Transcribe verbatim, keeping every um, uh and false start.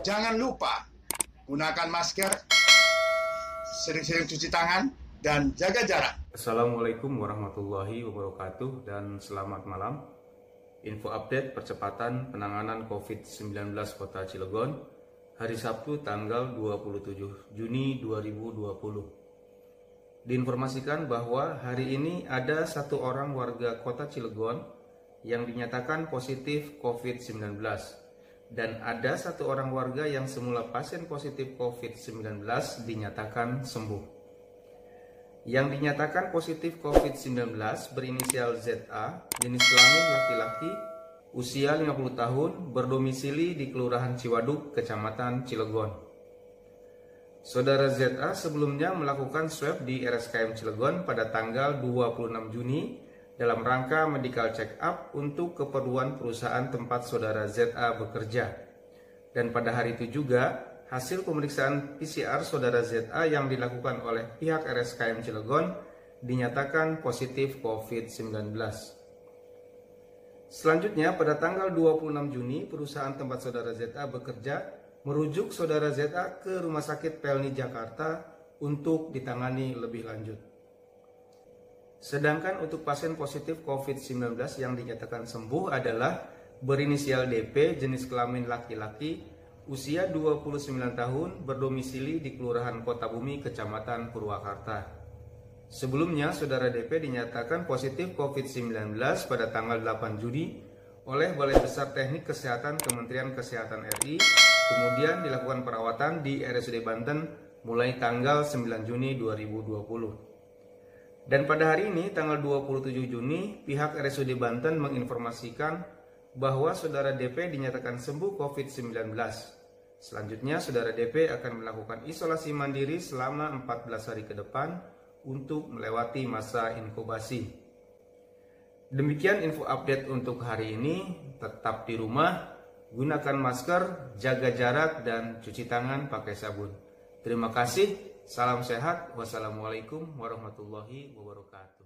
Jangan lupa gunakan masker, sering-sering cuci tangan, dan jaga jarak. Assalamualaikum warahmatullahi wabarakatuh dan selamat malam. Info update percepatan penanganan covid sembilan belas Kota Cilegon hari Sabtu tanggal dua puluh tujuh Juni dua ribu dua puluh. Diinformasikan bahwa hari ini ada satu orang warga Kota Cilegon yang dinyatakan positif covid sembilan belas dan ada satu orang warga yang semula pasien positif covid sembilan belas dinyatakan sembuh. Yang dinyatakan positif covid sembilan belas berinisial Z A, jenis kelamin laki-laki, usia lima puluh tahun, berdomisili di Kelurahan Ciwaduk, Kecamatan Cilegon. Saudara Z A sebelumnya melakukan swab di R S K M Cilegon pada tanggal dua puluh enam Juni dalam rangka medical check up untuk keperluan perusahaan tempat saudara Z A bekerja. Dan pada hari itu juga hasil pemeriksaan P C R saudara Z A yang dilakukan oleh pihak R S K M Cilegon dinyatakan positif covid sembilan belas. Selanjutnya pada tanggal dua puluh enam Juni perusahaan tempat saudara Z A bekerja merujuk saudara Z A ke Rumah Sakit Pelni Jakarta untuk ditangani lebih lanjut. Sedangkan untuk pasien positif covid sembilan belas yang dinyatakan sembuh adalah berinisial D P, jenis kelamin laki-laki, usia dua puluh sembilan tahun, berdomisili di Kelurahan Kota Bumi, Kecamatan Purwakarta. Sebelumnya, saudara D P dinyatakan positif covid sembilan belas pada tanggal delapan Juni oleh Balai Besar Teknik Kesehatan Kementerian Kesehatan R I, kemudian dilakukan perawatan di R S U D Banten mulai tanggal sembilan Juni dua ribu dua puluh. Dan pada hari ini, tanggal dua puluh tujuh Juni, pihak R S U D Banten menginformasikan bahwa saudara D P dinyatakan sembuh covid sembilan belas. Selanjutnya, saudara D P akan melakukan isolasi mandiri selama empat belas hari ke depan untuk melewati masa inkubasi. Demikian info update untuk hari ini. Tetap di rumah, gunakan masker, jaga jarak, dan cuci tangan pakai sabun. Terima kasih. Salam sehat. Wassalamualaikum warahmatullahi wabarakatuh.